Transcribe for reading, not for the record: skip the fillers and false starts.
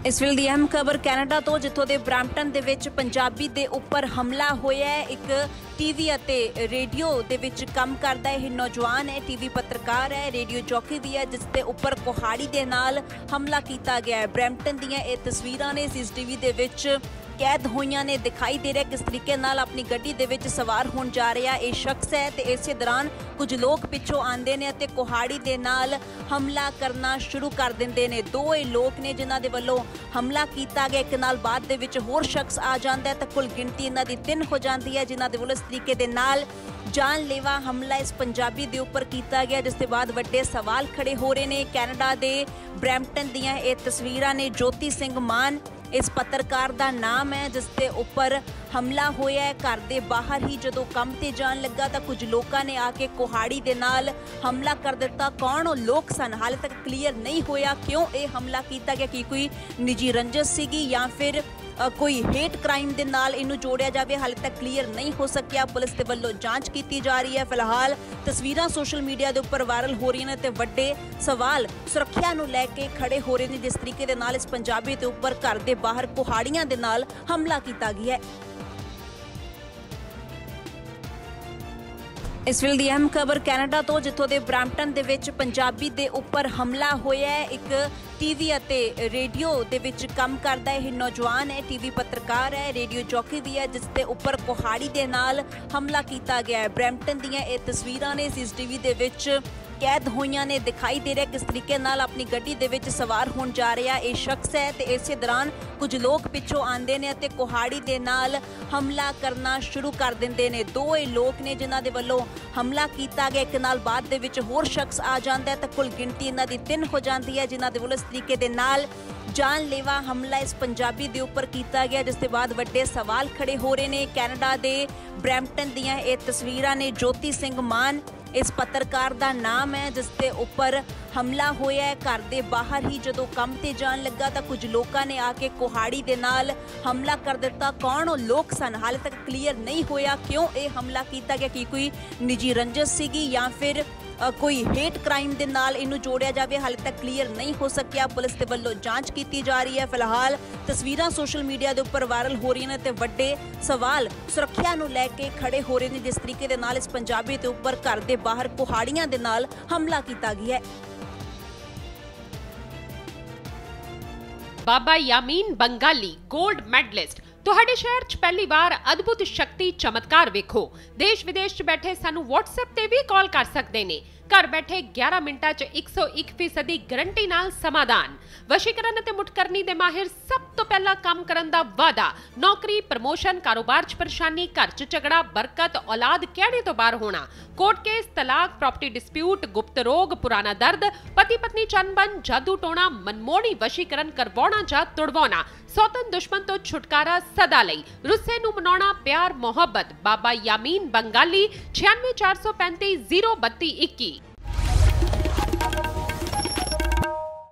इस ਵੇਲੇ ਦੀ ਅਹਿਮ ਖਬਰ ਕੈਨੇਡਾ ਤੋਂ, ਜਿੱਥੋਂ ਦੇ ਬ੍ਰੈਂਪਟਨ ਦੇ ਵਿੱਚ ਪੰਜਾਬੀ ਦੇ ਉੱਪਰ ਹਮਲਾ ਹੋਇਆ ਹੈ। ਇੱਕ ਟੀਵੀ ਅਤੇ ਰੇਡੀਓ ਦੇ ਵਿੱਚ ਕੰਮ ਕਰਦਾ ਇਹ ਨੌਜਵਾਨ ਹੈ, ਟੀਵੀ ਪੱਤਰਕਾਰ ਹੈ, ਰੇਡੀਓ ਜੌਕੀ ਵੀ ਹੈ, ਜਿਸ ਦੇ ਉੱਪਰ ਕੁਹਾੜੀ ਦੇ ਨਾਲ ਹਮਲਾ ਕੀਤਾ ਗਿਆ ਹੈ। ਬ੍ਰੈਂਪਟਨ ਦੀਆਂ ਇਹ ਤਸਵੀਰਾਂ ਨੇ, ਸੀਸੀਟੀਵੀ ਦੇ ਵਿੱਚ कैद होइयां ने दिखाई दे रहा किस तरीके नाल अपनी गड्डी दे विच सवार होण जा रहा ये शख्स है। तो इस दौरान कुछ लोग पिछों आंदे ने ते कुहाड़ी दे नाल हमला करना शुरू कर दिंदे ने। दो ये लोग ने जिन्हां दे वल्लों हमला कीता गया, एक नाल बाद दे विच होर शख्स आ जांदा है, तो कुल गिनती इन्हां दी 3 हो जाती है, जिन्हां दे वल्लों इस तरीके दे नाल जानलेवा हमला इस पंजाबी दे उपर कीता गया, जिस दे बाद वड्डे सवाल खड़े हो रहे ने। कैनेडा दे ब्रैम्पटन दियां ये तस्वीरां ने। ज्योति सिंह मान इस पत्रकार का नाम है, जिसके उपर हमला होया है। घर के बाहर ही जदों काम ते जान लगा तो कुछ लोगों ने आके कुहाड़ी दे नाल हमला कर दिता। कौन वो लोग सन हाले तक क्लीयर नहीं होया, क्यों ये हमला किया गया, कि कोई निजी रंजिश सीगी या फिर कोई हेट क्राइम दे नाल इनू जोड़िया जाए, हाले तक क्लीयर नहीं हो सकिया। पुलिस के वल्लों जांच की जा रही है। फिलहाल तस्वीरां सोशल मीडिया के उपर वायरल हो रही हैं, तो वड्डे सवाल सुरक्षा नूं लैके खड़े हो रहे हैं, जिस तरीके दे नाल इस पंजाबी के उपर घर के बाहर कुहाड़ियां दे नाल हमला किया गया है। इस ਵੇਲੇ ਦੀ ਅਹਿਮ ਖਬਰ ਕੈਨੇਡਾ ਤੋਂ, ਜਿੱਥੋਂ ਦੇ ਬ੍ਰੈਂਪਟਨ ਦੇ ਵਿੱਚ ਪੰਜਾਬੀ ਦੇ ਉੱਪਰ ਹਮਲਾ ਹੋਇਆ ਹੈ। ਇੱਕ ਟੀਵੀ ਅਤੇ ਰੇਡੀਓ ਦੇ ਵਿੱਚ ਕੰਮ ਕਰਦਾ ਇਹ ਨੌਜਵਾਨ ਹੈ, ਟੀਵੀ ਪੱਤਰਕਾਰ ਹੈ, ਰੇਡੀਓ ਜੌਕੀ ਵੀ ਹੈ, ਜਿਸ ਦੇ ਉੱਪਰ ਕੁਹਾੜੀ ਦੇ ਨਾਲ ਹਮਲਾ ਕੀਤਾ ਗਿਆ ਹੈ। ਬ੍ਰੈਂਪਟਨ ਦੀਆਂ ਇਹ ਤਸਵੀਰਾਂ ਨੇ, ਸੀਸੀਟੀਵੀ ਦੇ ਵਿੱਚ कैद होइयां ने दिखाई दे रहा किस तरीके नाल अपनी गड्डी दे विच सवार होण जा रहा ये शख्स है। तो इस दौरान कुछ लोग पिछों आंदे ने ते कुहाड़ी दे नाल हमला करना शुरू कर दिंदे ने। दो ये लोग ने जिन्हां दे वल्लों हमला किया गया, एक नाल बाद दे विच होर शख्स आ जांदा है, तो कुल गिनती इन्हां दी 3 हो जाती है, जिन्हां दे वल्लों इस तरीके दे नाल जानलेवा हमला इस पंजाबी दे उपर किया गया, जिस दे बाद वड्डे सवाल खड़े हो रहे हैं। कैनेडा दे ब्रैम्पटन दियां ये तस्वीरां ने। ज्योति सिंह मान इस पत्रकार का नाम है, जिसके उपर हमला होया है। घर के बाहर ही जदों काम ते जान लगा तो कुछ लोगों ने आके कुहाड़ी दे नाल हमला कर दिता। कौन वो लोग सन हाले तक क्लीयर नहीं होया, क्यों ये हमला किया गया, कि कोई निजी रंजिश सीगी या फिर कोई हेट क्राइम दे नाल इनू जोड़िया जाए, हाले तक क्लीयर नहीं हो सकिया। पुलिस के वल्लों जांच की जा रही है। फिलहाल तस्वीरां सोशल मीडिया के उपर वायरल हो रही हैं, तो वड्डे सवाल सुरक्षा नूं लैके खड़े हो रहे हैं, जिस तरीके दे नाल इस पंजाबी के उपर घर के बाहर कुहाड़ियां दे नाल हमला किया गया है। बाबा यामीन बंगाली गोल्ड मेडलिस्ट ਤੁਹਾਡੇ ਸ਼ਹਿਰ 'ਚ ਪਹਿਲੀ ਵਾਰ ਅਦਭੁਤ ਸ਼ਕਤੀ ਚਮਤਕਾਰ ਵੇਖੋ। ਦੇਸ਼ ਵਿਦੇਸ਼ 'ਚ ਬੈਠੇ ਸਾਨੂੰ WhatsApp ਤੇ ਵੀ ਕਾਲ ਕਰ ਸਕਦੇ ਨੇ। ਘਰ ਬੈਠੇ 11 ਮਿੰਟਾਂ 'ਚ 101% ਗਾਰੰਟੀ ਨਾਲ ਸਮਾਧਾਨ। ਵਸ਼ੀਕਰਨ ਅਤੇ ਮੁਠਕਰਨੀ ਦੇ ਮਾਹਿਰ ਸਭ ਤੋਂ ਪਹਿਲਾਂ ਕੰਮ ਕਰਨ ਦਾ ਵਾਅਦਾ। ਨੌਕਰੀ, ਪ੍ਰਮੋਸ਼ਨ, ਕਾਰੋਬਾਰ 'ਚ ਪਰੇਸ਼ਾਨੀ, ਘਰ 'ਚ ਝਗੜਾ, ਬਰਕਤ, ਔਲਾਦ ਕਹਿਣੇ ਤੋਂ ਬਾਹਰ ਹੋਣਾ, ਕੋਰਟ ਕੇਸ, ਤਲਾਕ, ਪ੍ਰਾਪਰਟੀ ਡਿਸਪਿਊਟ, ਗੁਪਤ ਰੋਗ, ਪੁਰਾਣਾ ਦਰਦ, ਪਤੀ ਪਤਨੀ ਚੰਬਨ, ਜਾਦੂ ਟੋਣਾ, ਮਨਮੋਹਣੀ ਵਸ਼ੀਕਰਨ ਕਰਵਾਉਣਾ ਜਾਂ ਤੁੜਵਾਉਣਾ, ਸੌਤਨ ਦੁਸ਼ਮਣ ਤੋਂ ਛੁਟਕਾਰਾ ਸਦਾ ਲਈ, ਰੁੱਸੇ ਨੂੰ ਮਨਾਉਣਾ, ਪਿਆਰ ਮੁਹੱਬਤ। ਬਾਬਾ ਯਾਮੀਨ ਬੰਗਾਲੀ 96 435 032 21।